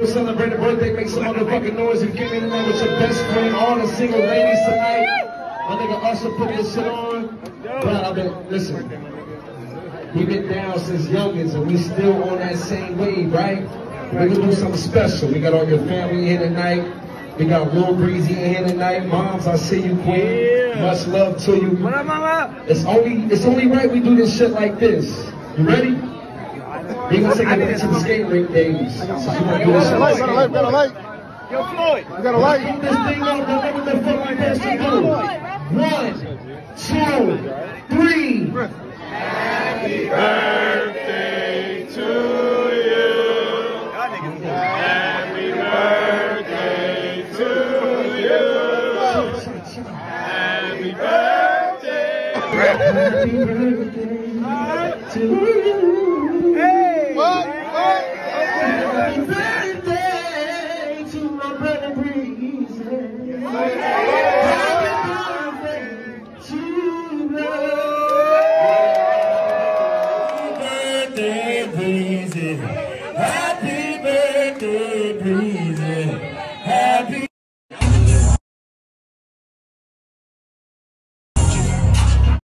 celebrate a birthday, make some motherfucking noise and get in there with your best friend, all the single ladies tonight. My nigga Usher put this shit on. But listen, we've been down since youngins and we still on that same wave, right? We're gonna do something special. We got all your family here tonight. We got Lil Breezy in here tonight. Moms, I see you, queen. Much love to you. What up, mama? It's only right we do this shit like this. You ready? We're gonna take it back to the skate rink days. So you wanna do this shit like Yo, Floyd. You got a light. Keep this thing up. Remember the fuck we supposed to do. 1, 2, 3. Happy birthday to you. Happy birthday to you. Happy birthday. Happy birthday to you. Hey. Happy birthday to my brother Breezy. Happy birthday to you. Happy birthday, Breezy. Happy